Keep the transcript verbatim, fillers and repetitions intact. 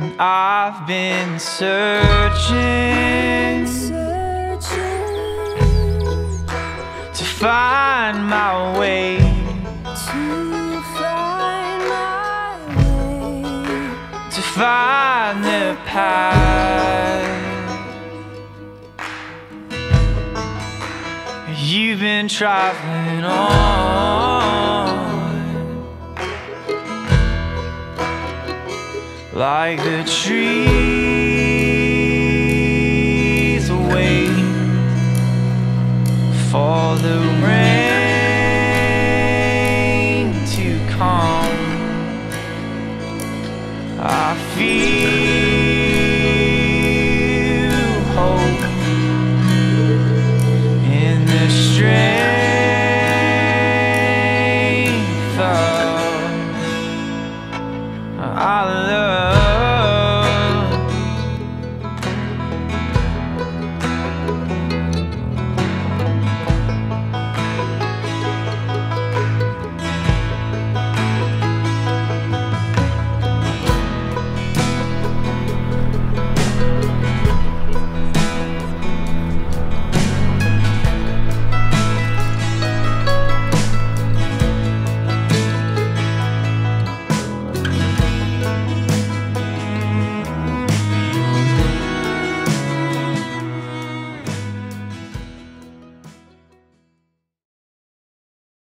I've been searching to find my way, to find the path. You've been traveling on like the trees wait for the rain to come. I feel hope in the strength of I love